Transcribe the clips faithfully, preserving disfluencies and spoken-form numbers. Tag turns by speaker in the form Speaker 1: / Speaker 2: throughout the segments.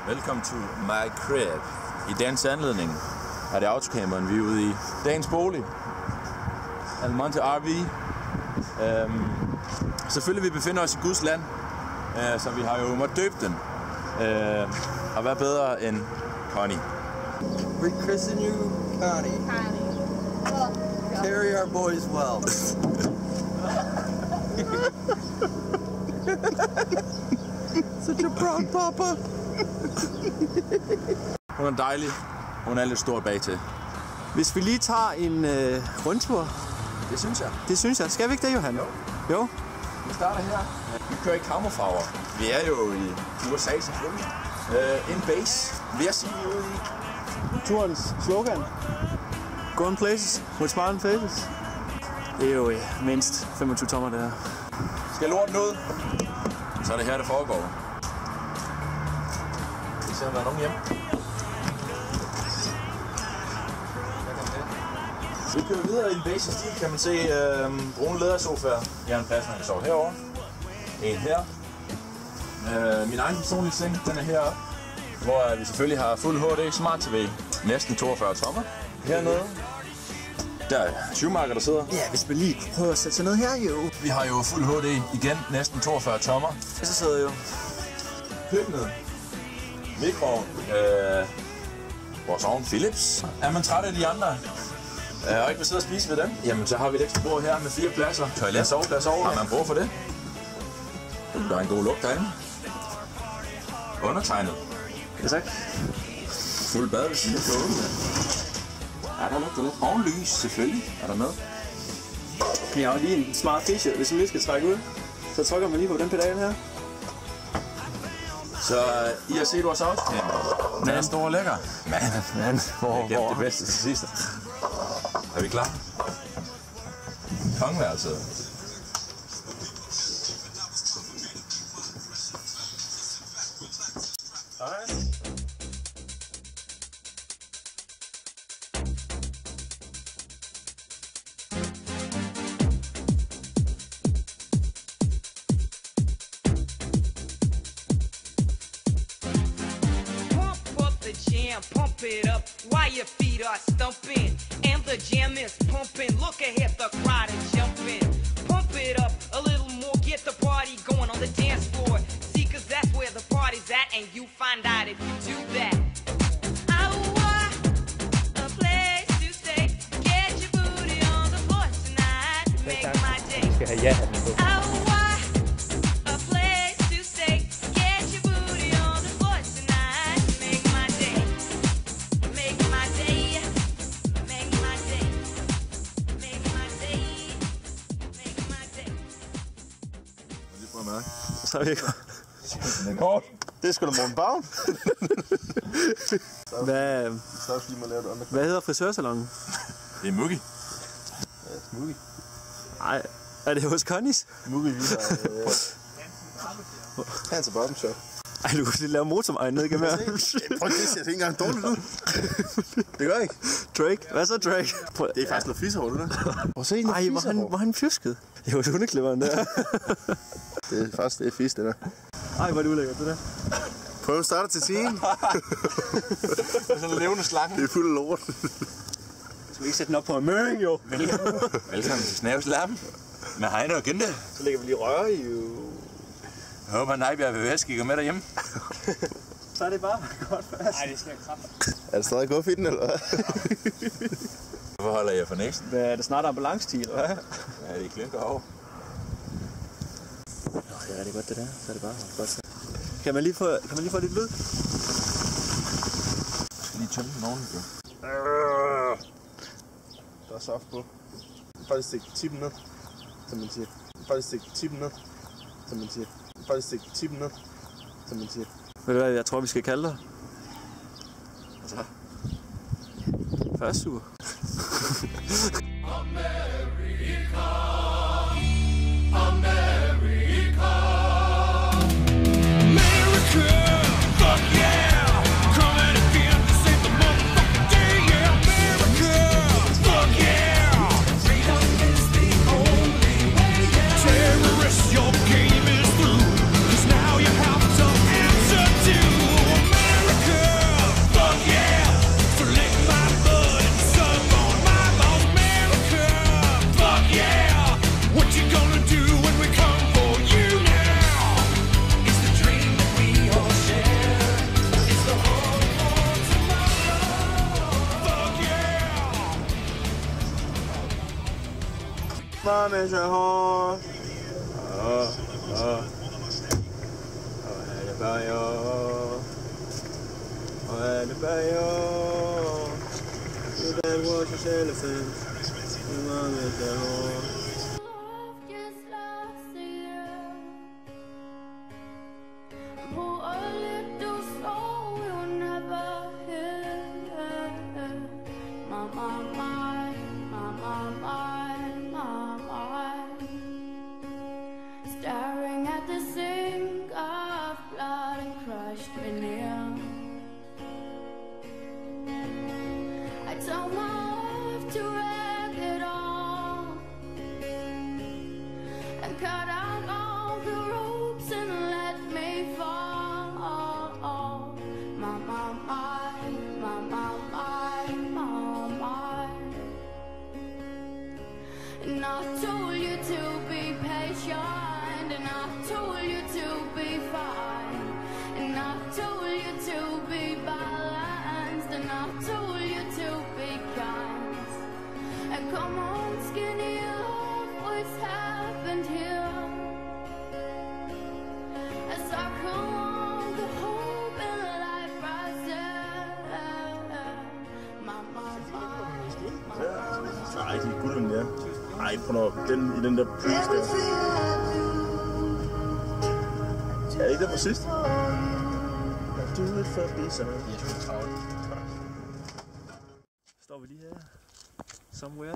Speaker 1: Velkommen to my crib. I dagens anledning er det autocamperen, vi er ude i. Dagens bolig. Almonte R V. Øhm, selvfølgelig vi befinder os i Guds land, øh, så vi har jo måttet døbe den. Øh, og hvad bedre end Connie.
Speaker 2: We christen you, Connie.
Speaker 3: Connie. Well,
Speaker 2: Carry our boys well. Such a proud papa.
Speaker 1: Hun er dejlig. Hun er lidt stor bag til.
Speaker 2: Hvis vi lige tager en øh, rundtur.
Speaker 1: Det synes jeg.
Speaker 2: Det synes jeg. Skal vi ikke det, Johan?
Speaker 1: Jo.
Speaker 2: Jo.
Speaker 1: Vi starter her. Vi kører i kammerfarver. Vi er jo i U S A selvfølgelig. Uh, in base. Vil jeg sige, vi er ude i.
Speaker 2: Turens slogan. Going places with smiling faces. Det er jo øh, mindst femogtyve tommer, det her.
Speaker 1: Skal lorten ud? Så er det her, det foregår. Vi ser, om der er nogen hjemme. Vi kører videre i en basic stil, kan man se øh, brune lædersofaer. Jeg har en plads, man kan sove herovre. En her. Øh, min egen personlige seng, den er heroppe. Hvor vi selvfølgelig har fuld H D Smart T V. Næsten toogfyrre tommer. Hernede. Der er Schumacher, der sidder.
Speaker 2: Ja, hvis vi lige prøver at sætte sig ned her, jo.
Speaker 1: Vi har jo fuld H D igen, næsten toogfyrre tommer.
Speaker 2: Og så sidder jo
Speaker 1: Køkkenet. Mikroovn. Øh, vores ovn Philips. Er man træt af de andre, øh, og ikke vil sidde og spise ved dem, jamen så har vi et ekstra bord her med fire pladser. Toilet og soveplads over. Har man brug for det? Der er en god lugt derinde. Undertegnet.
Speaker 2: Ja, tak.
Speaker 1: Fuld bad ved siden af kloden. Ja, der lugter lidt. Ovenlys, selvfølgelig. Er der med?
Speaker 2: Vi har jo lige en smart feature. Hvis man lige skal trække ud, så trykker man lige på den pedal her.
Speaker 1: Så I har set vores autocamper. Den er stor og lækker.
Speaker 2: Men, men, hvor,
Speaker 1: Jeg gemte
Speaker 2: hvor?
Speaker 1: det bedste til sidst. Er vi klar? Kongeværelset.
Speaker 4: Pump it up while your feet are stumping and the jam is pumping. Look ahead, the crowd is jumping. Pump it up a little more, get the party going on the dance floor. See, cause that's where the party's at, and you find out if you do that. I want a place to stay. Get your booty on the floor tonight. Make my day. I want a place to stay. Get your booty on the floor tonight. Make my day. Make my day. Make my day. Make my day. Make my day.
Speaker 1: Lige prøv at mærke.
Speaker 2: Så er vi ikke.
Speaker 1: Den er kort.
Speaker 2: Det er sgu da Morten Bavn. Hvad,
Speaker 1: Så også lige må lave det under.
Speaker 2: hvad hedder frisørsalonen?
Speaker 1: Det er Muggi.
Speaker 2: Ja, Smoothie. Nej, er det hos Connies?
Speaker 5: Smoothie, vi har... Øh, Hans og Bottom Shop.
Speaker 2: Ej, du kunne lige lave motorvejen ned igennem her.
Speaker 5: Prøv at se, det ikke engang dårligt ud. Det gør ikke.
Speaker 2: Drake, hvad så Drake? Prøv,
Speaker 5: Det er faktisk noget fishår, det der. Prøv at se,
Speaker 2: ej, hvor han, hvor han fjusket. Det var hundeklipperen der.
Speaker 5: Det er faktisk, det er fisk, det der.
Speaker 2: Ej, hvor er det ulækkert, det der.
Speaker 5: Prøv at starte til tiden.
Speaker 1: Det er sådan en levende slange.
Speaker 5: Det er fuld af lort.
Speaker 2: Skal vi ikke sætte den op på en møring, jo?
Speaker 1: Velkommen til Snavslappen. Med Heine og Gente.
Speaker 2: Så lægger vi lige røre i, jo.
Speaker 1: Jeg håber, at Nejbjerg vil være skikker med derhjemme.
Speaker 2: Så er det bare godt fast. Nej, det skal jeg kraft.
Speaker 5: Er det stadig godt i den, eller hvad?
Speaker 1: Hvorfor holder jeg for næsten?
Speaker 2: Hvad er det snart ambulancetid, eller hvad?
Speaker 1: Ja, det er klinker over.
Speaker 2: Nå, det er rigtig godt det der. Så er det bare godt. Kan man lige få, kan man lige få lidt lyd?
Speaker 1: Jeg skal lige tømme den ordentligt, jo.
Speaker 5: Der er soft på. Bare stikke tippen ned, som man siger. Bare stikke tippen ned, som man siger. Bare stikke tippen ned, som man siger.
Speaker 2: Ved du hvad, jeg tror, vi skal kalde dig?
Speaker 1: Altså.
Speaker 2: Først uge.
Speaker 6: Your game is through, 'cause now you have to answer to America.
Speaker 5: med så hårdt. Åh, åh. Og alle bager. Og alle bager. You that was a elephant. You want me so hårdt.
Speaker 3: Staring at the sink of blood and crushed veneer. I told my life to wreck it all and cut out all the ropes and let me fall. My, my, my, my, my, my, my, my. And I told you to be patient. And I told you to be fine. And I told you to be balanced. And I told you to be kind. And come on, skinny love, what's happened here? As I come on, the hope and light rises. My, my, my.
Speaker 5: Ej, de er guld, den der. Ej, prøv nu, den i den der pris der. Er det ikke der på sidst? Do it for bizarre.
Speaker 1: Jeg er sgu travlt.
Speaker 2: Står vi lige her. Somewhere.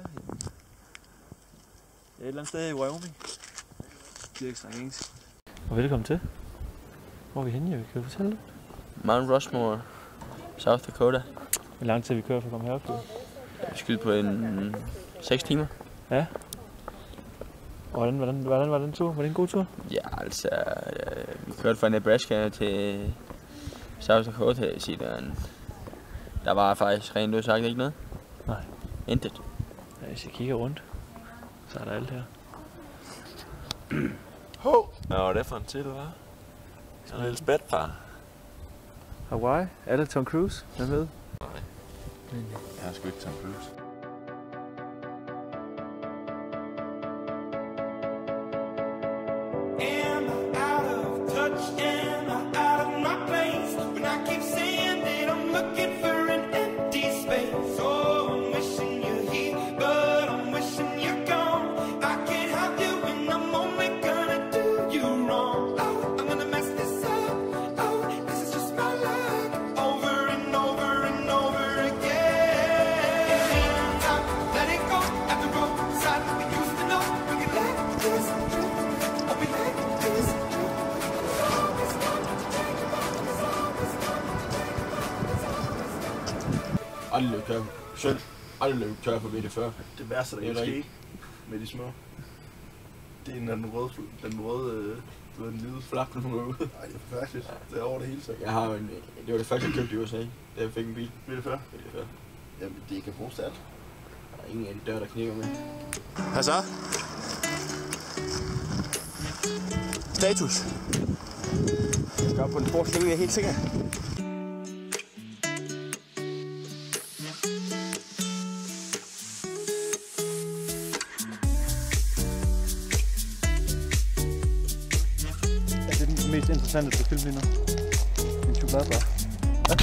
Speaker 2: Ja, et eller andet sted i Wyoming. Det er ikke snakke engelsk. Og velkommen til. Hvor er vi henne, Jeppe? Kan du fortælle det?
Speaker 6: Mount Rushmore, South Dakota.
Speaker 2: Hvor lang tid vi kører for at komme herop?
Speaker 6: Ja, vi skyder på en seks timer.
Speaker 2: Ja. Og hvordan, hvordan, hvordan var den tur? Var det en god tur?
Speaker 6: Ja, altså, øh, vi kørte fra Nebraska til South Dakota. Jeg siger, der, der var faktisk rent ud sagt ikke noget.
Speaker 2: Nej.
Speaker 6: Intet.
Speaker 2: Ja, hvis jeg kigger rundt, så er der alt her.
Speaker 1: Hov! Hvad var det for en titel, hva'? Sådan en lille spætfar.
Speaker 2: Hawaii? Er det Tom Cruise? Er med?
Speaker 1: Nej. Jeg har sgu ikke Tom Cruise.
Speaker 6: Aldrig løb tør. Selv. Aldrig løb tør forbi det før.
Speaker 5: Det værste, der
Speaker 6: Det er
Speaker 5: kan ske
Speaker 6: rigtigt.
Speaker 5: med de små, det er den røde, den røde, øh, du ved, den hvide flap, der kommer ud. Nej, det er forfærdeligt. Det er over det hele så.
Speaker 6: Jeg har en, det var det første, jeg købte i U S A, da jeg fik en bil.
Speaker 5: Ved det før?
Speaker 6: Det er det før.
Speaker 5: Jamen, det kan bruges til alt.
Speaker 6: Der er ingen af de døre, der kniver med.
Speaker 2: Hvad så? Status. Jeg skal op på den forreste stilling, jeg er helt sikker. Det er den mest interessante på film lige nu. En chokoladebar. Ja.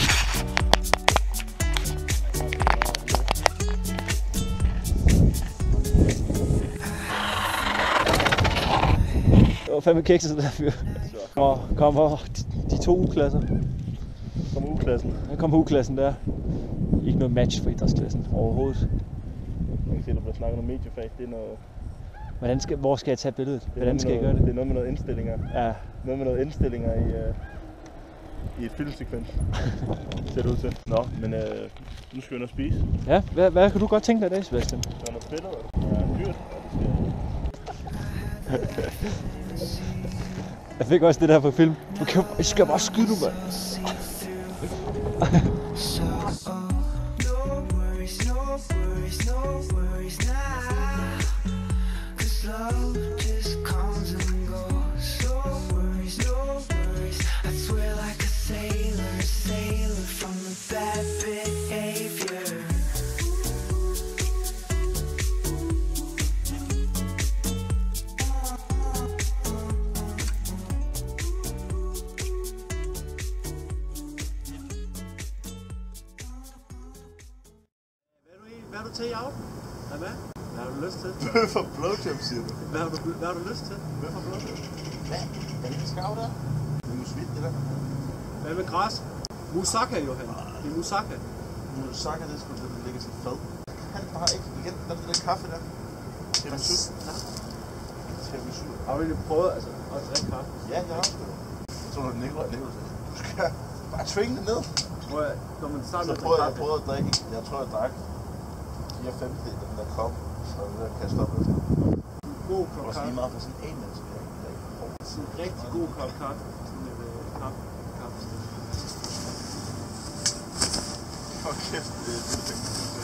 Speaker 2: Det var fandme kikset der fyr. Og kommer de, de to U-klasser.
Speaker 5: Kommer U-klassen.
Speaker 2: Der kommer U-klassen der. Ikke noget match for idrætsklassen overhovedet.
Speaker 5: Man kan se, der bliver snakket om mediefag. Det er noget...
Speaker 2: Hvordan skal, hvor skal jeg tage billedet?
Speaker 5: Det
Speaker 2: Hvordan skal jeg gøre
Speaker 5: noget,
Speaker 2: det?
Speaker 5: Det er noget med noget indstillinger.
Speaker 2: Ja.
Speaker 5: Noget med noget indstillinger i, uh, i et filmsekvens. Ser det ud til. Nå, men uh, nu skal vi ind og spise.
Speaker 2: Ja, hvad, hvad kan du godt tænke dig i dag, Sebastian?
Speaker 5: Der er noget fedt, og der er dyrt.
Speaker 2: Jeg fik også det der på film. Du kan, jeg skal bare skyde nu, mand. hvad har du til i aften? Hvad med? Hvad har du lyst til?
Speaker 5: For blowjob, siger du.
Speaker 2: Hvad har du, hvad har du lyst til?
Speaker 5: Hvad for blowjob? Hvad? Er det skav der? Det er musvidt, det der.
Speaker 2: Hvad med græs? Moussaka, Johan. Det er moussaka.
Speaker 5: Moussaka, det er sgu det, der ligger til fad. Han bare ikke igen. Der er det der kaffe der. Tiramisu. Tiramisu.
Speaker 2: Har du egentlig prøvet altså, at drikke kaffe?
Speaker 5: Ja, det har jeg. Jeg tror, du Nikolaj Nikolaj. Du skal bare tvinge det ned.
Speaker 2: Tror jeg, når man starter
Speaker 5: Så
Speaker 2: med
Speaker 5: prøver
Speaker 2: at
Speaker 5: jeg,
Speaker 2: drikke
Speaker 5: jeg prøvede at drikke. Jeg tror, jeg drak fire femtedel af den der kop. Så det kan jeg stoppe lidt.
Speaker 2: god kop
Speaker 5: Også
Speaker 2: kaffe.
Speaker 5: lige meget for sådan en menneske.
Speaker 2: Sådan en rigtig god kop kaffe. Sådan et øh, kaffe. kaffe.
Speaker 5: Hold kæft, det er det.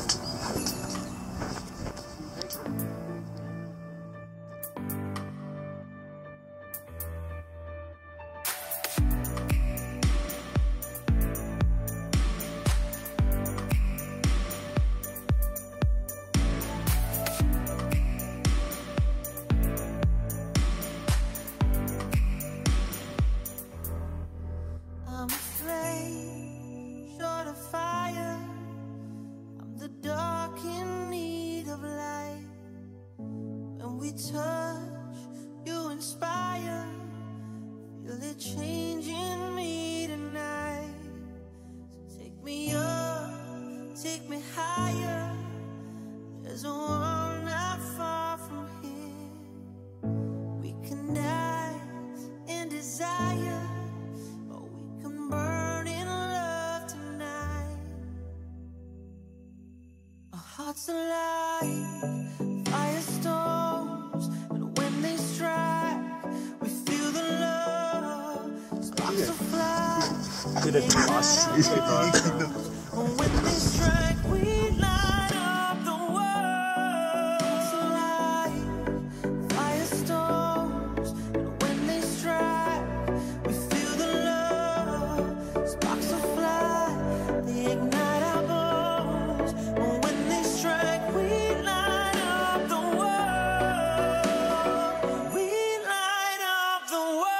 Speaker 7: I'm afraid, short of fire. I'm the dark in need of light. When we touch, you inspire. Feel it changing me tonight. So take me up, take me higher. There's a world not far from here. We can dance in desire. Burn in love tonight. Our hearts alive, firestorms, and when they strike, we feel the love. Sparks of fly.
Speaker 2: Det er da græs.
Speaker 7: And when they strike, we light up the world. It's alive, firestorms, and when they strike, we feel the love. Sparks will fly, they ignite our bones. And when they strike, we light up the world. We light up the world.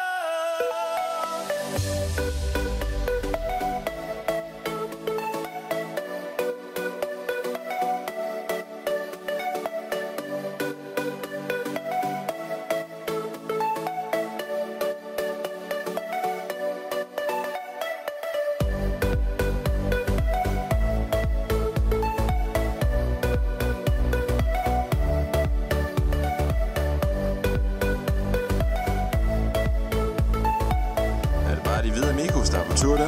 Speaker 1: Er det bare de hvide amigos, der er på tur der?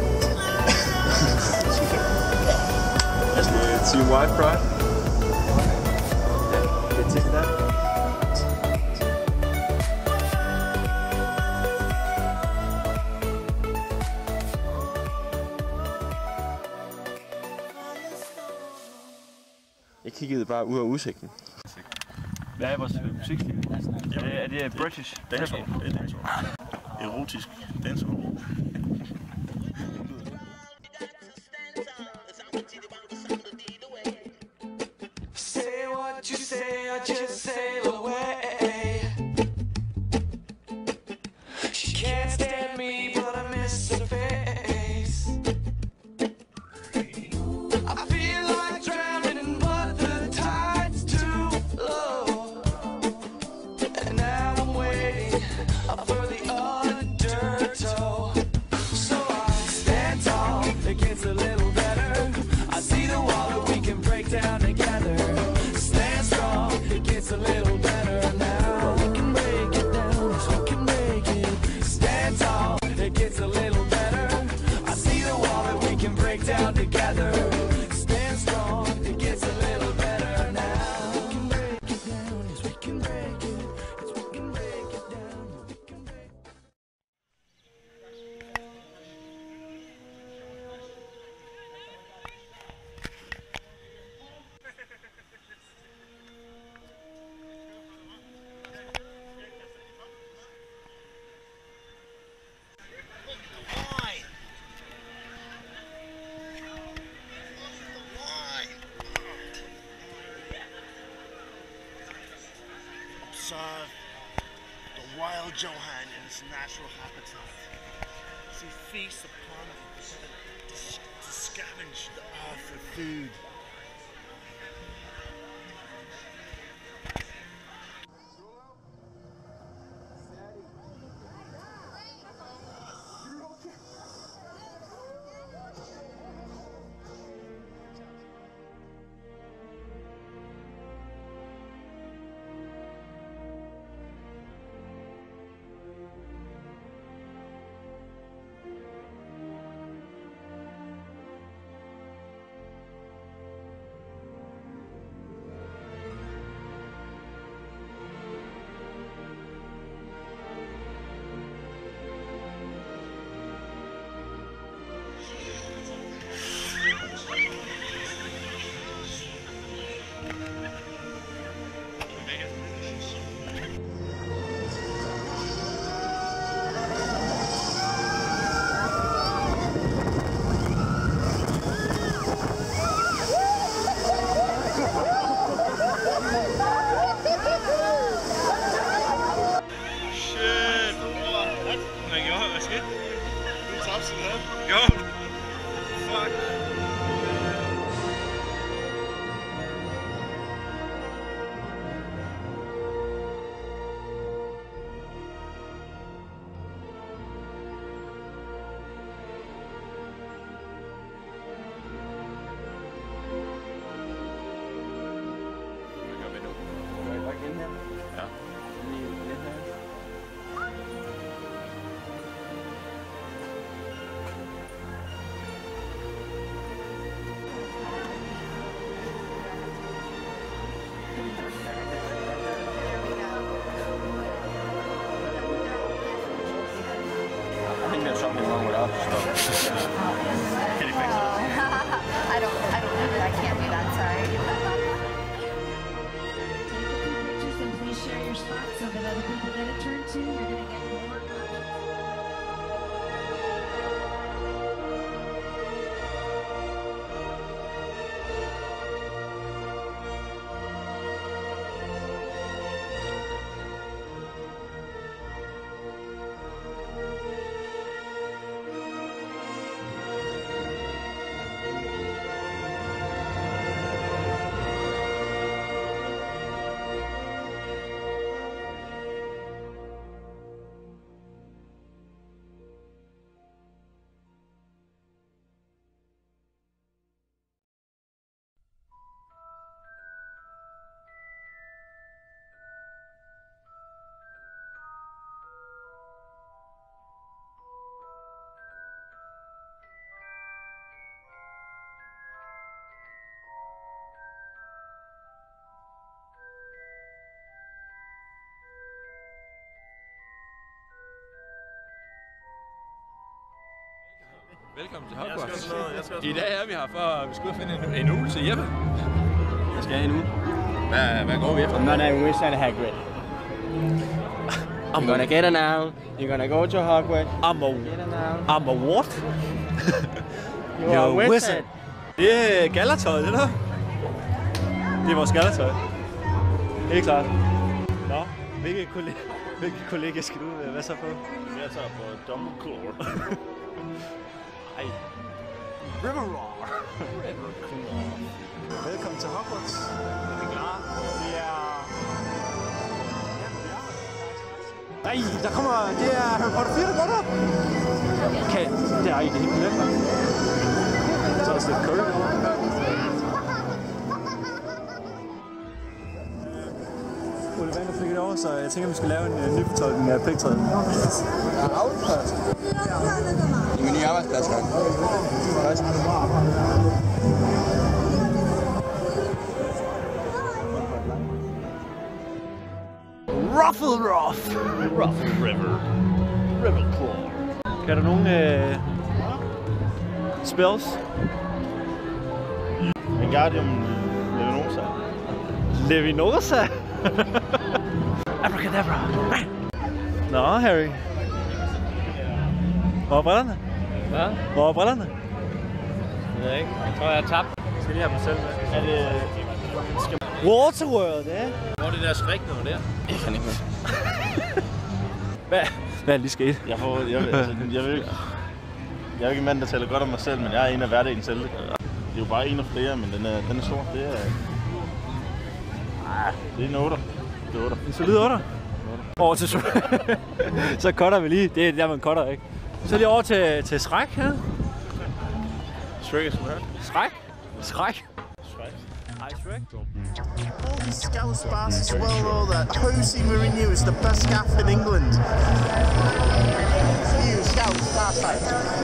Speaker 2: Altså, det er Team White Pride. Ja, det er til det der.
Speaker 5: Jeg kiggede bare ud af udsigten.
Speaker 2: Hvad er vores musikstil? Er det, er det British?
Speaker 5: Dancehall. Det er dancehall. Erotisk dancehall.
Speaker 7: Say what you say, I just sail away. She can't stand me, but I miss her face. I feel like drowning, but the tide's too low. And now I'm waiting for the undertow. So I stand tall against a little better. I see the wall that we can break down together. Stand strong against a little better now. We can break it down, yes, we can break it. Stand tall against a little better. I see the wall that we can break down together. Stand strong against a little better now. We can break it down, yes, we can break it. Yes, we can break it down, we can break it.
Speaker 8: Observe the wild Johan in its natural habitat. As he feasts upon it to, to scavenge the earth for food. skete? Du tabte sin hat.
Speaker 2: Jo. Fuck.
Speaker 6: Something wrong with us.
Speaker 9: I don't, I don't, I can't do that, sorry.
Speaker 10: Take a few pictures and please share your spots so that other people get a turn too. You're going to get more.
Speaker 1: Velkommen til Hogwarts.
Speaker 5: Jeg skal også, jeg skal også
Speaker 1: I dag er vi her for, at vi skal finde en, en uge til Jeppe.
Speaker 6: Jeg skal have en uge.
Speaker 1: Hvad, hvad går vi efter?
Speaker 6: I'm gonna wish at Hagrid. You're gonna get it now. You're gonna go to Hogwarts.
Speaker 2: I'm a,
Speaker 6: Get it now.
Speaker 2: I'm a what?
Speaker 6: You're a wizard.
Speaker 2: Det er gallertøj, det der. Det er vores gallertøj. Helt klart. Nå, hvilke kollega, hvilke kollega skal du hvad så på?
Speaker 5: Jeg tager på Dumbledore.
Speaker 2: Ej. Riverroar. Velkommen til Hogwarts. Er vi klar? Vi er... Nej, der kommer... Det er Harry Potter fire, der går der. Okay, det er ikke helt let. Så er der lidt curry. Ollivander fik det over, så jeg tænker, vi skal lave en uh, ny fortolkning af pligtræden.
Speaker 6: Det er min nye arbejdsplads her.
Speaker 2: Ruffleruff! Ruffle River. Riverclaw. Kan der nogen øh, spells?
Speaker 5: Wingardium Leviosa.
Speaker 2: Leviosa? Abracadabra! Nå, Harry. Hvor er brillerne?
Speaker 6: Hvad?
Speaker 2: Hvor er brillerne?
Speaker 6: Jeg ved ikke. Jeg tror, jeg har tabt.
Speaker 2: Jeg skal lige have mig selv med.
Speaker 5: Er det...
Speaker 2: Waterworld, ja.
Speaker 1: Hvor er det der skræk noget der?
Speaker 6: Jeg kan ikke med.
Speaker 2: Hvad? Hvad er lige sket?
Speaker 5: Jeg, får, jeg, vil, altså, jeg, vil ikke, jeg er jo ikke en mand, der taler godt om mig selv, men jeg er en af hverdagens helte. Det er jo bare en af flere, men den er, den er stor. Det er... Ah, det er en otter. Det er otter.
Speaker 2: En solid otter? Over til så cutter vi lige. Det er der, man cutter, ikke? Så lige over til, til Shrek her.
Speaker 5: Shrek er smørt.
Speaker 2: Shrek? Shrek?
Speaker 5: Shrek.
Speaker 2: Hej, Shrek.
Speaker 8: All these Scouse bastards well know that Jose Mourinho is the best gaff in England. You Scouse bastards.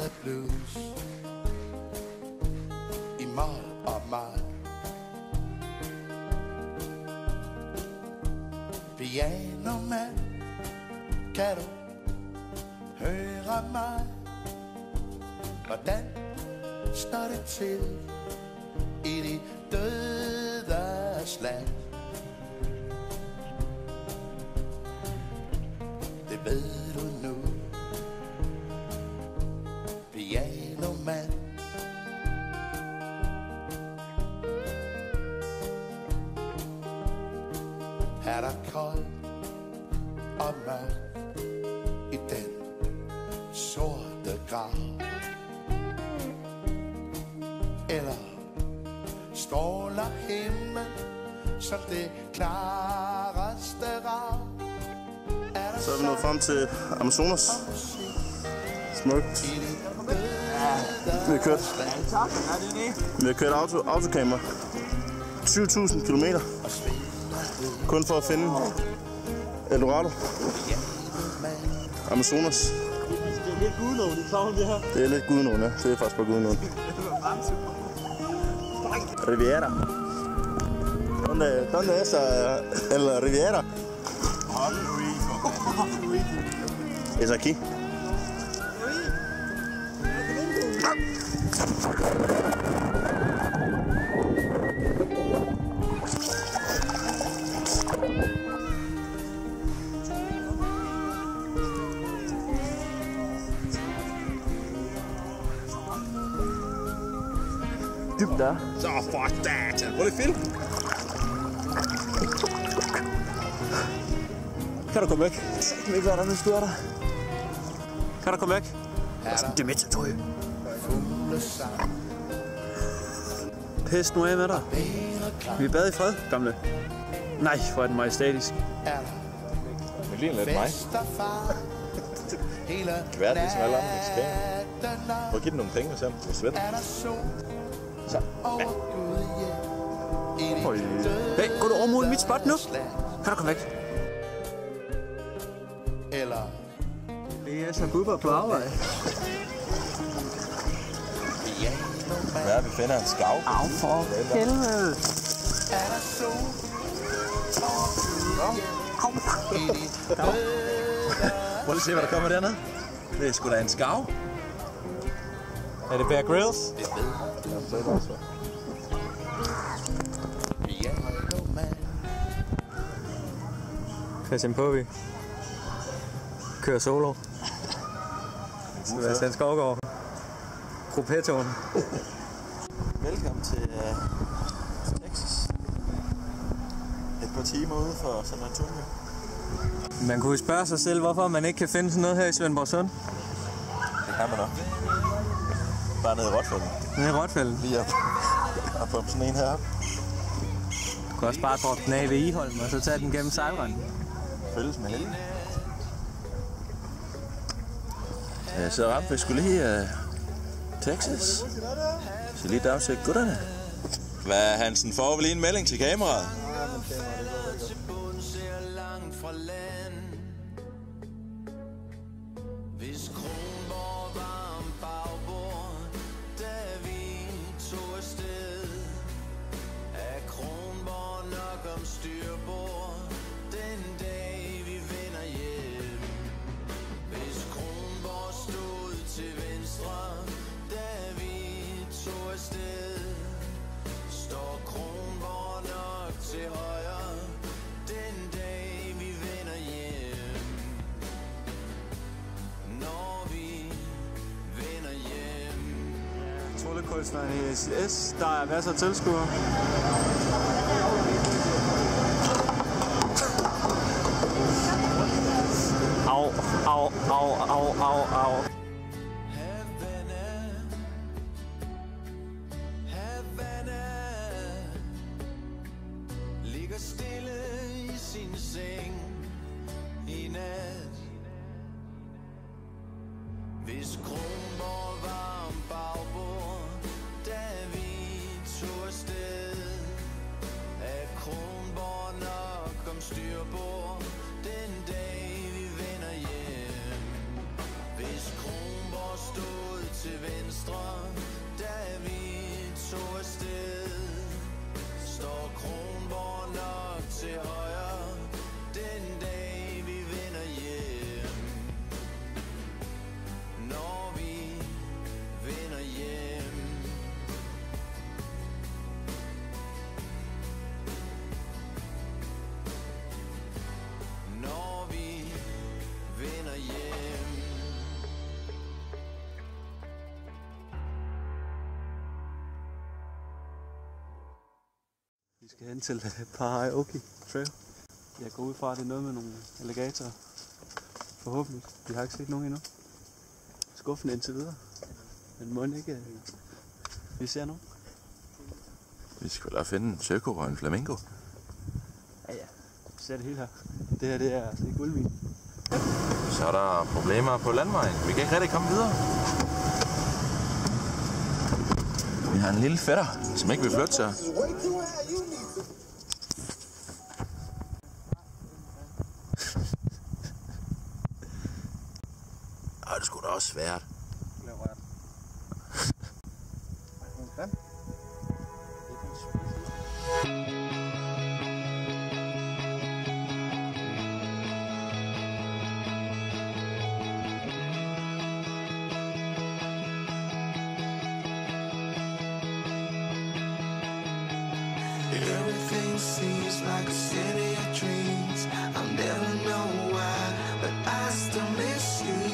Speaker 7: the blues i mol og mol. Pianomand, kan du høre mig? Hvordan står det til i de dødes land? Det ved du nu, pianomand. Er der koldt og mørkt i den sorte grav? Eller stråler himlen som det klareste rav?
Speaker 5: Så er vi nået frem til Amazonas. Smukt. Vi har kørt, vi har kørt auto, autocamper tyve tusind kilometer. Kun for at finde Eldorado. Amazonas.
Speaker 2: Det er lidt gudenåen, det savner det her.
Speaker 5: Det er lidt gudenåen, ja. Det er faktisk bare gudenåen. Riviera. ¿Dónde, dónde es uh, el Riviera? Es aquí.
Speaker 1: Dybt der. Så fuck that. Hvor er det film?
Speaker 2: Kan du komme væk?
Speaker 1: Jeg ved ikke, hvad der nu styrer dig.
Speaker 2: Kan du komme væk?
Speaker 7: Er der
Speaker 2: Det er med til tøj.
Speaker 7: fuglesang?
Speaker 2: Pest nu af med dig. Vi er bad i fred, gamle. Nej, hvor er den majestætisk.
Speaker 7: Er der
Speaker 1: Det ligner lidt mig.
Speaker 7: fest og far? Hele
Speaker 1: Hvad er det, som alle andre mexikanere?
Speaker 7: natten lang.
Speaker 1: Prøv at give den nogle penge, så jeg svætter.
Speaker 7: Er der sol
Speaker 1: Så.
Speaker 7: over Gud hjem i de dødes
Speaker 2: Hey, går du over mod mit spot nu?
Speaker 7: land?
Speaker 2: Kan du komme væk?
Speaker 7: Eller
Speaker 2: Det er så Bubber på arbejde.
Speaker 7: pianomand?
Speaker 1: Hvad er vi finder en skav?
Speaker 2: Au, for helvede.
Speaker 7: Er der sol over Gud hjem i de dødes?
Speaker 1: Prøv lige at se, hvad der kommer dernede. Det er sgu da en skav.
Speaker 2: Er det Bear Grylls?
Speaker 7: Det ved pianomand.
Speaker 2: Christian Påvig. Kører solo. Sebastian Skovgaard. Gruppettoen.
Speaker 1: Velkommen til uh, Texas. Et par timer ude for San Antonio.
Speaker 2: Man kunne spørge sig selv, hvorfor man ikke kan finde sådan noget her i Svendborg Sund.
Speaker 1: Det kan man nok. Bare nede i Rotfælden.
Speaker 2: Nede i Rotfælden.
Speaker 1: Lige op. Og få sådan en her op.
Speaker 2: Du kan også bare droppe den af ved Iholm, og så tage den gennem sejlrenden.
Speaker 1: Følges med helgen. Ja, så ramte vi skulle lige uh, Texas. Så lige dagsæt gutterne. Hvad Hansen, får vi lige en melding til kameraet?
Speaker 7: Hvis Kronborg var en bagbord, da vi tog afsted, er Kronborg nok om styrbord, den dag vi vender hjem. Hvis Kronborg stod til venstre, da vi tog afsted, står Kronborg nok til højre, den dag vi vender hjem. Når vi vender hjem.
Speaker 2: Trollekunstneren i S S, der er masser af tilskuere. Au, au, au, au, au, au.
Speaker 7: Havana, Havana, ligger stille i sin seng i nat. Hvis Kronborg var en bagbord, da vi tog afsted, er Kronborg nok om styrbord, den dag vi vender hjem. Hvis Kronborg stod til se højere den dag vi vender hjem. Når vi vender hjem. Når vi vender hjem.
Speaker 2: Vi skal hen til Paraoke Trail. Jeg går ud fra, at det er noget med nogle alligatorer. Forhåbentlig. Vi har ikke set nogen endnu. Skuffende indtil videre. Men må ikke vi ser nogen.
Speaker 1: Vi skal vel finde en søko og en flamingo.
Speaker 2: Ja, ja. Vi ser det hele her. Det her, det er, det er guldvin.
Speaker 1: Så er der problemer på landvejen. Vi kan ikke rigtig komme videre. Vi har en lille fætter, som ikke vil flytte sig. Ej, det skulle da også svært.
Speaker 7: Everything seems like a city of dreams. I'll never know why, but I still miss you.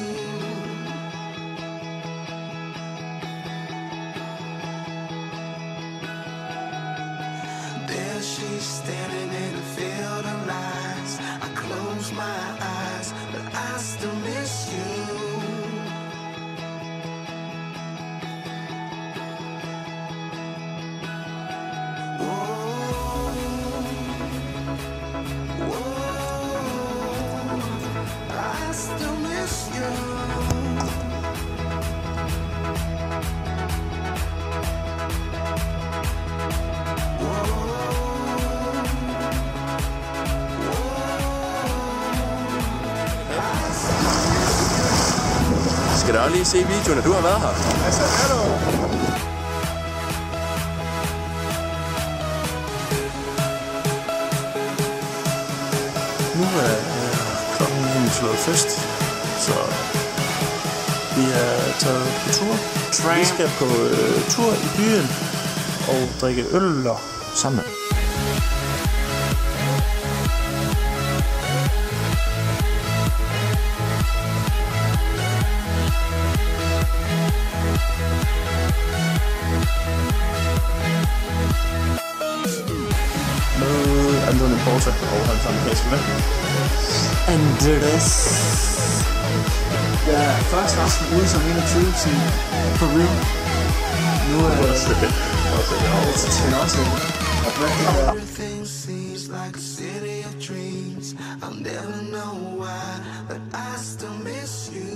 Speaker 7: There she's standing in a field of lies. I close my eyes, but I still miss you.
Speaker 1: Skal da også lige se videoen, at du har været her?
Speaker 5: Hvad så er du? Nu er klokken slået fest, så vi er taget på tur. Vi skal på øh, tur i byen og drikke øl og sammen. Anthony Porter og hans amerikanske ven.
Speaker 11: Andreas. Jeg er først aften ude som enogtyve, sådan for real. Nu er det også til også.
Speaker 7: Everything seems like a city of dreams. I'll never know why, but I still miss you.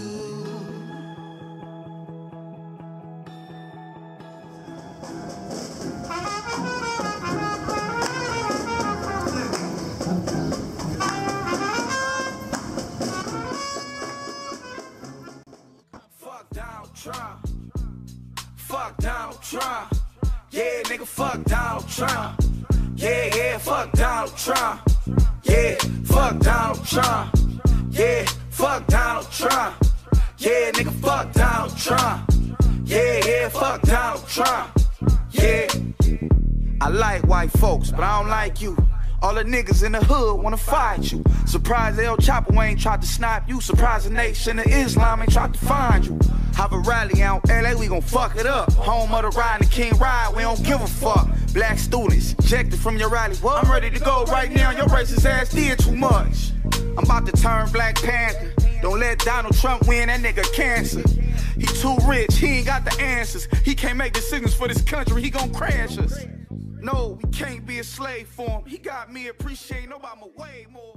Speaker 12: Trump. Fuck Donald Trump. Yeah, nigga, fuck Donald Trump. Yeah, yeah, fuck Donald Trump. Yeah, fuck Donald Trump. Yeah, fuck Donald Trump. Yeah, nigga, fuck Donald Trump. Yeah, yeah, fuck Donald Trump. Yeah. I like white folks, but I don't like you. All the niggas in the hood wanna fight you. Surprised El Chapo ain't tried to snipe you. Surprised the nation of Islam ain't tried to find you. Have a rally out L A, we gon' fuck it up. Home of the ride and the King ride, we don't give a fuck. Black students ejected from your rally. What? I'm ready to go right now, your racist ass did too much. I'm about to turn Black Panther. Don't let Donald Trump win, that nigga cancer. He too rich, he ain't got the answers. He can't make decisions for this country, he gon' crash us. No, we can't be a slave for him. He got me appreciating Obama way more.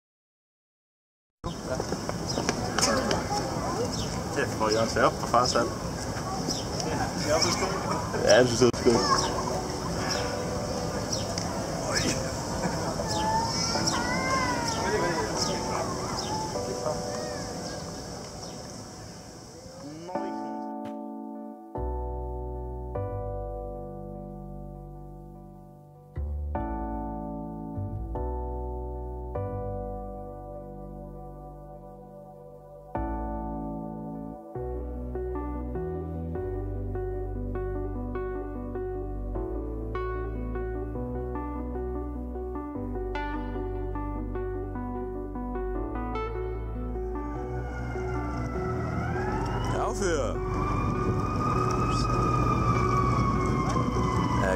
Speaker 5: Ja, får Jørgen sig op fra fars sand. Ja, jeg synes, det er sgu.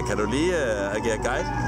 Speaker 5: kan du lige uh, agere guide?